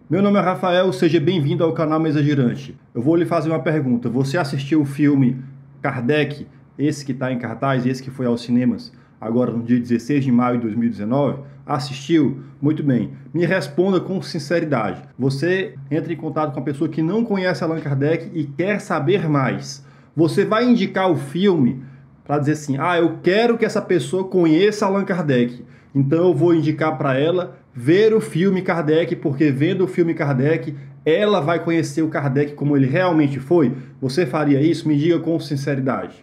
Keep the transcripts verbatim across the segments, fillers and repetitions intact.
Meu nome é Rafael, seja bem-vindo ao canal Mesa Girante. Eu vou lhe fazer uma pergunta. Você assistiu o filme Kardec, esse que está em cartaz, esse que foi aos cinemas, agora no dia dezesseis de maio de dois mil e dezenove? Assistiu? Muito bem. Me responda com sinceridade. Você entra em contato com uma pessoa que não conhece Allan Kardec e quer saber mais. Você vai indicar o filme para dizer assim, ah, eu quero que essa pessoa conheça Allan Kardec. Então eu vou indicar para ela ver o filme Kardec, porque vendo o filme Kardec, ela vai conhecer o Kardec como ele realmente foi. Você faria isso? Me diga com sinceridade.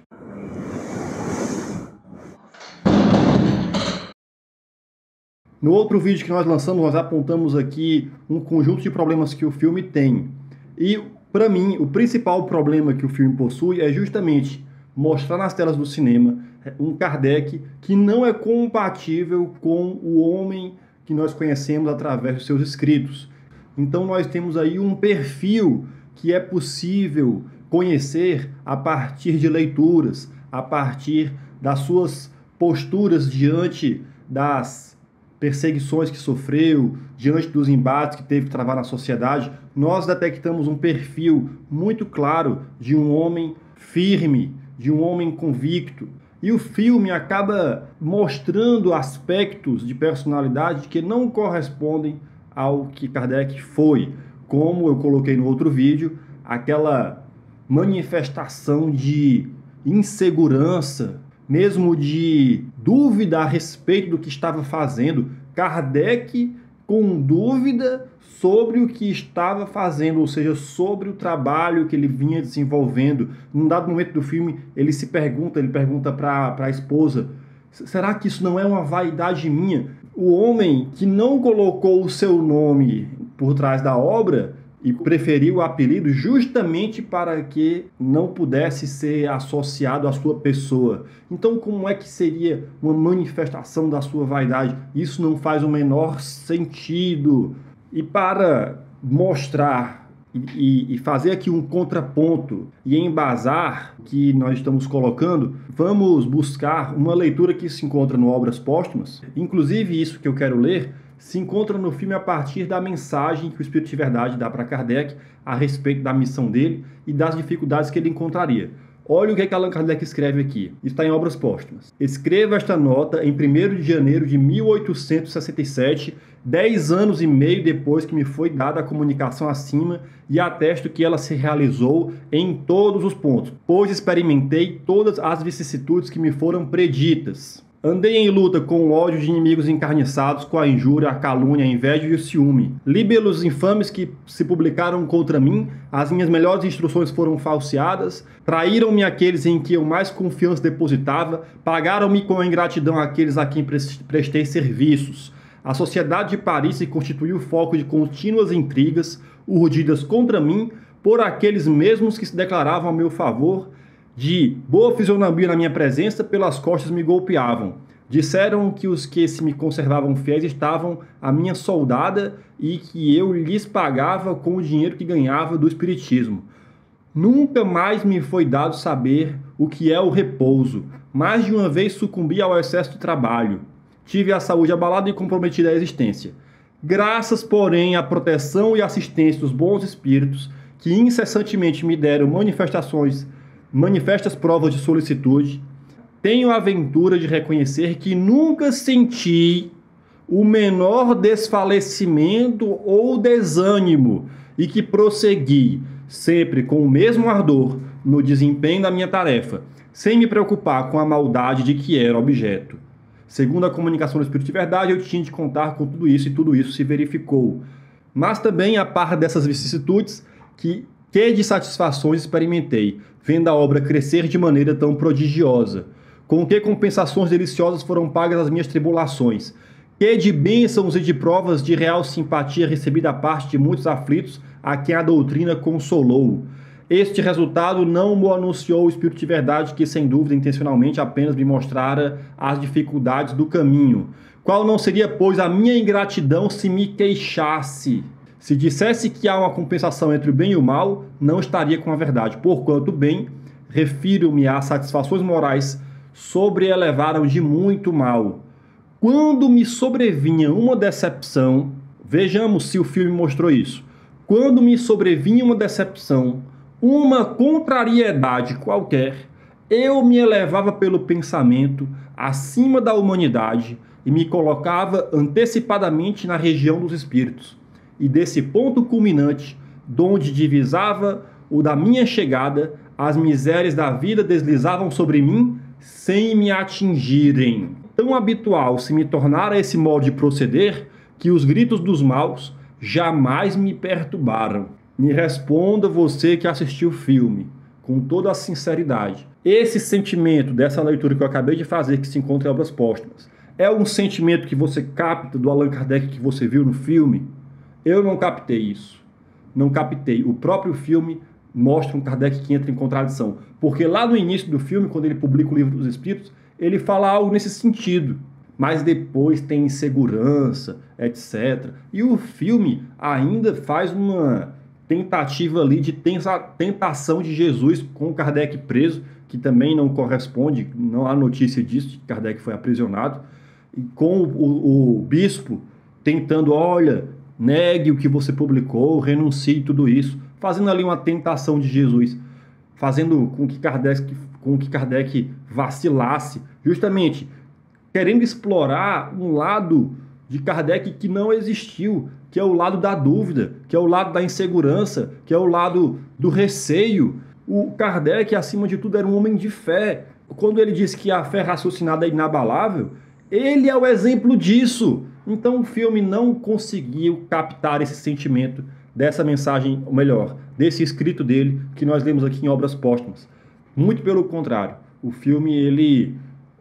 No outro vídeo que nós lançamos, nós apontamos aqui um conjunto de problemas que o filme tem. E, para mim, o principal problema que o filme possui é justamente mostrar nas telas do cinema um Kardec que não é compatível com o homem que nós conhecemos através dos seus escritos. Então nós temos aí um perfil que é possível conhecer a partir de leituras, a partir das suas posturas diante das perseguições que sofreu, diante dos embates que teve que travar na sociedade. Nós detectamos um perfil muito claro de um homem firme, de um homem convicto. E o filme acaba mostrando aspectos de personalidade que não correspondem ao que Kardec foi. Como eu coloquei no outro vídeo, aquela manifestação de insegurança, mesmo de dúvida a respeito do que estava fazendo. Kardec com dúvida sobre o que estava fazendo, ou seja, sobre o trabalho que ele vinha desenvolvendo. Num dado momento do filme, ele se pergunta, ele pergunta para a esposa, será que isso não é uma vaidade minha? O homem que não colocou o seu nome por trás da obra e preferiu o apelido justamente para que não pudesse ser associado à sua pessoa. Então, como é que seria uma manifestação da sua vaidade? Isso não faz o menor sentido. E para mostrar e, e fazer aqui um contraponto e embasar o que nós estamos colocando, vamos buscar uma leitura que se encontra no Obras Póstumas. Inclusive, isso que eu quero ler se encontra no filme a partir da mensagem que o Espírito de Verdade dá para Kardec a respeito da missão dele e das dificuldades que ele encontraria. Olha o que é que Allan Kardec escreve aqui. Isso está em Obras Póstumas. Escreva esta nota em primeiro de janeiro de mil oitocentos e sessenta e sete, dez anos e meio depois que me foi dada a comunicação acima, e atesto que ela se realizou em todos os pontos, pois experimentei todas as vicissitudes que me foram preditas. Andei em luta com o ódio de inimigos encarniçados, com a injúria, a calúnia, a inveja e o ciúme. Líbelos infames que se publicaram contra mim, as minhas melhores instruções foram falseadas, traíram-me aqueles em que eu mais confiança depositava, pagaram-me com a ingratidão aqueles a quem prestei serviços. A sociedade de Paris se constituiu foco de contínuas intrigas, urdidas contra mim por aqueles mesmos que se declaravam a meu favor. De boa fisionomia na minha presença, pelas costas me golpeavam. Disseram que os que se me conservavam fiéis estavam à minha soldada e que eu lhes pagava com o dinheiro que ganhava do espiritismo. Nunca mais me foi dado saber o que é o repouso. Mais de uma vez sucumbi ao excesso de trabalho. Tive a saúde abalada e comprometida a existência. Graças, porém, à proteção e assistência dos bons espíritos, que incessantemente me deram manifestações manifestas provas de solicitude, tenho a aventura de reconhecer que nunca senti o menor desfalecimento ou desânimo e que prossegui, sempre com o mesmo ardor, no desempenho da minha tarefa, sem me preocupar com a maldade de que era objeto. Segundo a comunicação do Espírito de Verdade, eu tinha de contar com tudo isso e tudo isso se verificou. Mas também, a par dessas vicissitudes, que Que de satisfações experimentei, vendo a obra crescer de maneira tão prodigiosa. Com que compensações deliciosas foram pagas as minhas tribulações. Que de bênçãos e de provas de real simpatia recebi da parte de muitos aflitos a quem a doutrina consolou. Este resultado não o anunciou o Espírito de Verdade, que sem dúvida intencionalmente apenas me mostrara as dificuldades do caminho. Qual não seria, pois, a minha ingratidão se me queixasse? Se dissesse que há uma compensação entre o bem e o mal, não estaria com a verdade, porquanto o bem, refiro-me às satisfações morais, sobreelevaram de muito mal. Quando me sobrevinha uma decepção, Vejamos se o filme mostrou isso. Quando me sobrevinha uma decepção, uma contrariedade qualquer, eu me elevava pelo pensamento acima da humanidade e me colocava antecipadamente na região dos espíritos. E desse ponto culminante, donde divisava o da minha chegada, as misérias da vida deslizavam sobre mim sem me atingirem. Tão habitual se me tornara esse modo de proceder que os gritos dos maus jamais me perturbaram. Me responda você que assistiu o filme, com toda a sinceridade. Esse sentimento dessa leitura que eu acabei de fazer, que se encontra em Obras Póstumas, é um sentimento que você capta do Allan Kardec que você viu no filme? Eu não captei isso. Não captei. O próprio filme mostra um Kardec que entra em contradição. Porque lá no início do filme, quando ele publica o Livro dos Espíritos, ele fala algo nesse sentido. Mas depois tem insegurança, etcétera. E o filme ainda faz uma tentativa ali de tentação de Jesus com Kardec preso, que também não corresponde, não há notícia disso, de que Kardec foi aprisionado, e com o, o, o bispo tentando, olha, negue o que você publicou, renuncie tudo isso, fazendo ali uma tentação de Jesus, fazendo com que Kardec, com que Kardec vacilasse, justamente querendo explorar um lado de Kardec que não existiu, que é o lado da dúvida, que é o lado da insegurança, que é o lado do receio. O Kardec, acima de tudo, era um homem de fé. Quando ele diz que a fé raciocinada é inabalável, ele é o exemplo disso. Então o filme não conseguiu captar esse sentimento dessa mensagem, ou melhor, desse escrito dele, que nós lemos aqui em Obras Póstumas. Muito pelo contrário, o filme ele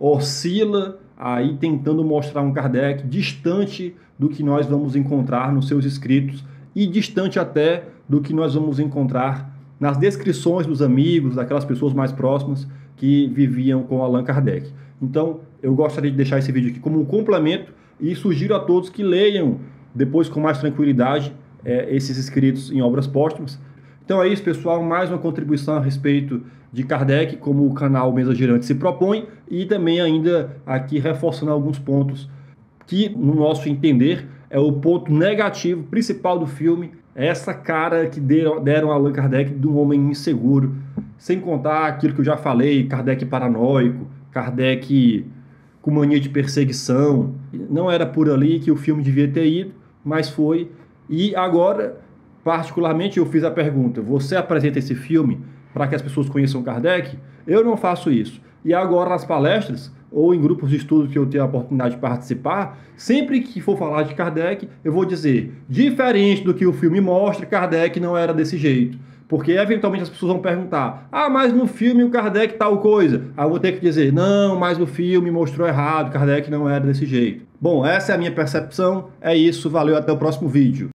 oscila aí tentando mostrar um Kardec distante do que nós vamos encontrar nos seus escritos e distante até do que nós vamos encontrar nas descrições dos amigos, daquelas pessoas mais próximas que viviam com Allan Kardec. Então, eu gostaria de deixar esse vídeo aqui como um complemento e sugiro a todos que leiam depois com mais tranquilidade é, esses escritos em Obras Póstumas. Então é isso, pessoal, mais uma contribuição a respeito de Kardec, como o canal Mesa Girante se propõe, e também ainda aqui reforçando alguns pontos que, no nosso entender, é o ponto negativo principal do filme, é essa cara que deram, deram a Allan Kardec de um homem inseguro, sem contar aquilo que eu já falei, Kardec paranoico, Kardec com mania de perseguição. Não era por ali que o filme devia ter ido, mas foi. E agora, particularmente, eu fiz a pergunta, você apresenta esse filme para que as pessoas conheçam Kardec? Eu não faço isso. E agora nas palestras, ou em grupos de estudo que eu tenho a oportunidade de participar, sempre que for falar de Kardec, eu vou dizer, diferente do que o filme mostra, Kardec não era desse jeito. Porque eventualmente as pessoas vão perguntar, ah, mas no filme o Kardec tal coisa. Aí eu vou ter que dizer, não, mas o filme mostrou errado, Kardec não era desse jeito. Bom, essa é a minha percepção, é isso, valeu, até o próximo vídeo.